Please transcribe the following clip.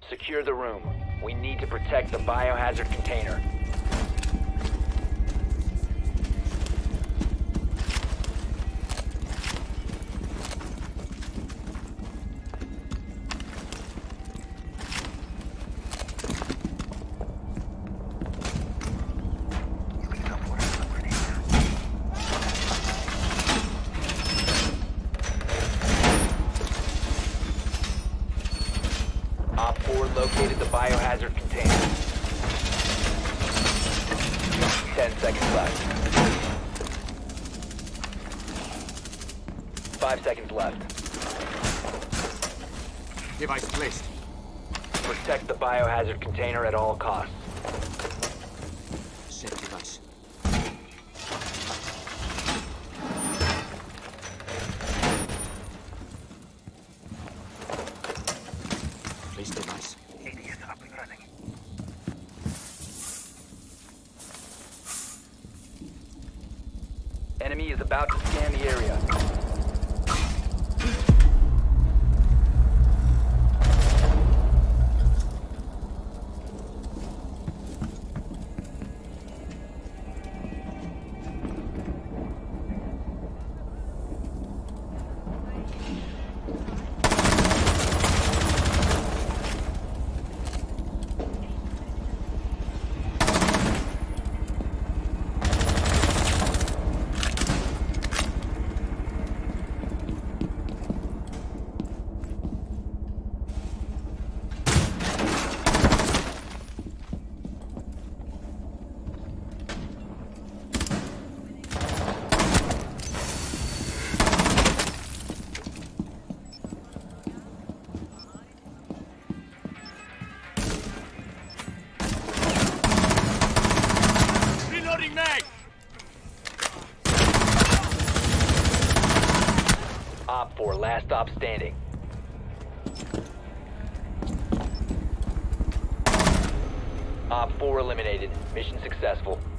Secure the room. We need to protect the biohazard container. Op 4 located the biohazard container. 10 seconds left. 5 seconds left. Device placed. Protect the biohazard container at all costs. Set device. Place device. ADS up and running. Enemy is about to scan the area. Reloading mag! Op 4, last stop standing. Op 4 eliminated. Mission successful.